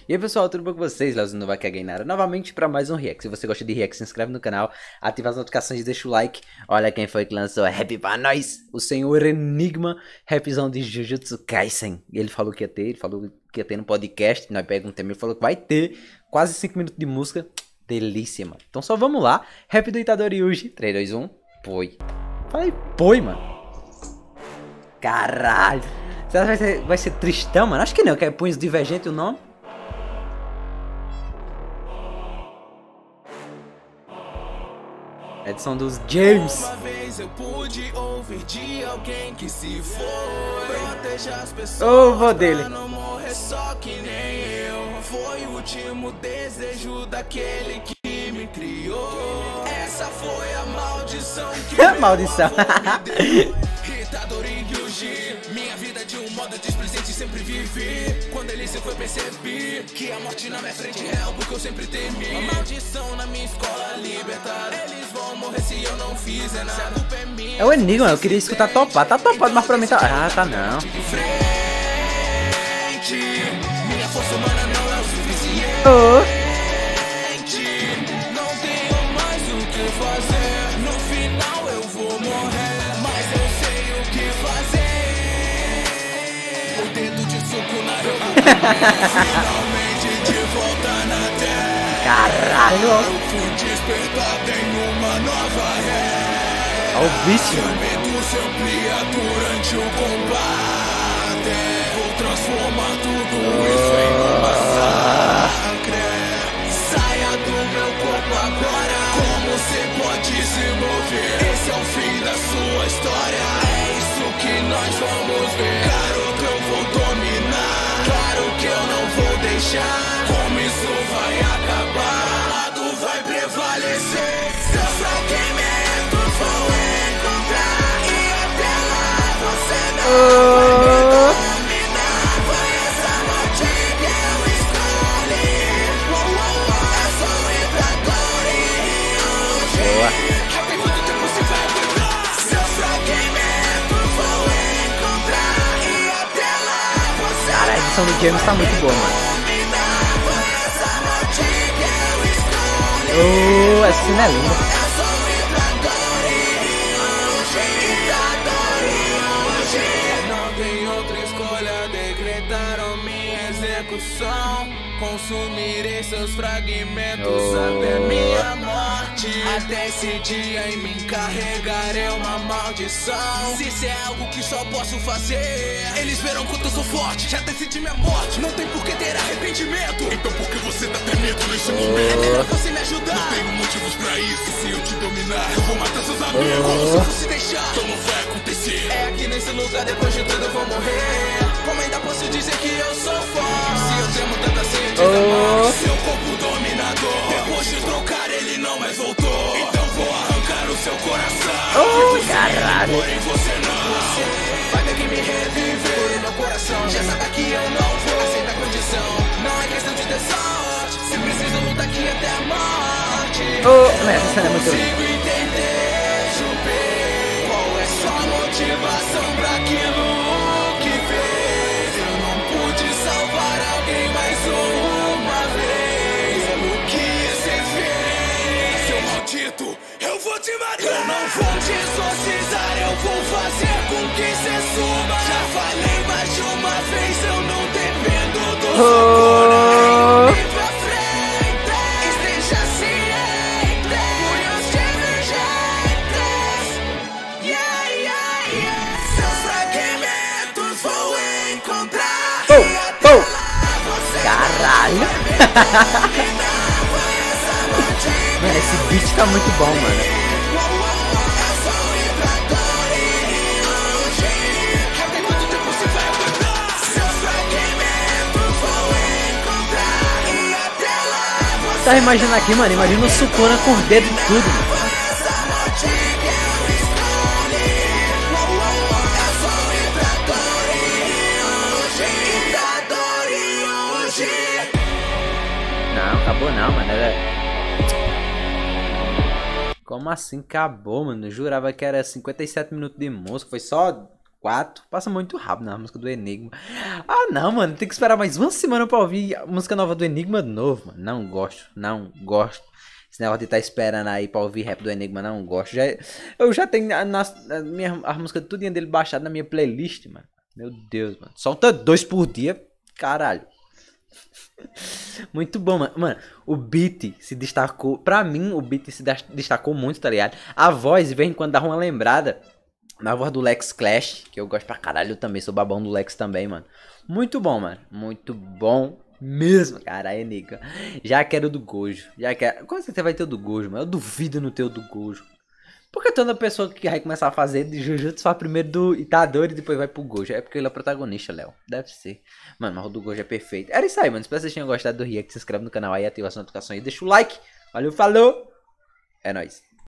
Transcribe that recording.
E aí pessoal, tudo bom com vocês? Leozinho não vai cagar em nada. Novamente para mais um react. Se você gosta de react, se inscreve no canal, ativa as notificações e deixa o like. Olha quem foi que lançou rap pra nós, o senhor Enigma, rapzão de Jujutsu Kaisen. Ele falou que ia ter, no podcast, nós perguntamos, ele falou que vai ter quase 5 minutos de música. Delícia, mano. Então só vamos lá. Rap do Itadori Yuji. 3, 2, 1, põe. Falei, põe, mano. Caralho. Será que vai ser tristão, mano? Acho que não, que é Punhos Divergente o nome. Edição dos James. Uma vez eu pude ouvir de alguém que se foi. Proteja as pessoas Vou dele. pra não morrer só que nem eu. Foi o último desejo daquele que me criou. Essa foi a maldição que A maldição. Itadori Yuji, minha vida de um modo displicente sempre vivi. Quando ele se foi percebi que a morte na minha frente é algo que eu sempre temi. A maldição na minha escola libertar. Eles vão morrer se eu não fizer nada. A culpa é minha. É o Enigma, eu queria escutar topar. Tá topado, mas pra mim tá... Ah, tá não. De frente, minha força humana não é o suficiente. Não tenho mais o que fazer. No final eu vou morrer, mas eu sei o que fazer. O dedo de suco na finalmente de volta na terra. Caralho. Eu fui despertado em uma nova era. Olha o bicho, Seu mano. medo se amplia durante o combate. Vou transformar tudo isso em um massacre. Saia do meu corpo agora. Como você pode se mover? Esse é o fim da sua história. É isso que nós vamos ver. Claro que eu vou dominar. Claro que eu não vou deixar. Como isso vai acabar? O lado vai prevalecer. Seu fragmento vou encontrar. E até lá você não vai me dominar. Foi essa morte que eu escolhi. Eu sou o Itadori Yuji. Boa. Até quanto tempo você vai aguentar? Seu fragmento vou encontrar. E até lá você Cara, a edição do James tá muito boa, mano. Essa cena é linda. Não tem outra escolha, decretaram minha execução. Consumirei seus fragmentos até minha morte. Até esse dia em mim carregarei uma maldição. Se isso é algo que só posso fazer, eles verão quanto eu sou forte. Já decidi minha morte, não tem por que ter arrependimento. Então por que você tá tendo nesse momento? É melhor você me ajudar. Não tenho motivos pra isso. Se eu te dominar, eu vou matar seus amigos. Como se eu fosse deixar, então não vai acontecer. É aqui nesse lugar, depois de tudo eu vou morrer. Como ainda posso dizer que eu sou forte? Se eu temo tanta sede da morte, seu corpo dominador. Depois de trocar, ele não mais voltou. Então vou arrancar o seu coração. Caralho. Porém você não. Você vai ter que me reviver. Por meu coração, já sabe que eu não vou aceitar a condição. Não é questão de ter sorte. Se preciso lutar aqui até a morte. Essa cena é muito linda. Consigo entender, Junpei. Qual é sua motivação pra aquilo que fez? Eu não pude salvar alguém mais uma vez. Pelo que você fez, seu maldito, eu vou te matar. Eu não vou te exorcizar, eu vou fazer com que você suba. Já falei mais de uma vez, eu não dependo do seu coração. Ir pra frente, esteja ciente. Punhos divergentes. Yeah, yeah, yeah. Seus fragmentos vou encontrar. E até lá você Caralho. Mano, esse beat tá muito bom, mano. Tá imaginando aqui, mano? Imagina o Sukuna com os dedos e tudo, mano. Não, acabou não, mano. Como assim acabou, mano? Eu jurava que era 57 minutos de música. Foi só 4. Passa muito rápido na música do Enigma. Ah, não, mano. Tem que esperar mais uma semana pra ouvir a música nova do Enigma de novo, mano. Não gosto. Não gosto. Esse negócio de estar esperando aí pra ouvir rap do Enigma, não gosto. Eu já tenho a música tudinha dele baixada na minha playlist, mano. Meu Deus, mano. Solta 2 por dia. Caralho. Muito bom, mano. Mano, o beat se destacou. Pra mim, o beat se destacou muito, tá ligado? A voz, de vez em quando, dava uma lembrada na voz do Lex Clash, que eu gosto pra caralho. Eu também sou babão do Lex também, mano. Muito bom, mano. Muito bom mesmo. Caralho, Nica. Já quero o do Gojo. Já quero. Como você vai ter o do Gojo, mano? Eu duvido no teu do Gojo. Porque toda pessoa que vai começar a fazer de Jujutsu faz primeiro do Itadori e depois vai pro Gojo. É porque ele é o protagonista, Léo. Deve ser. Mano, mas o do Gojo é perfeito. Era isso aí, mano. Espero que vocês tenham gostado do react. Se inscreve no canal aí, ativa as notificações e deixa o like. Valeu, falou. É nóis.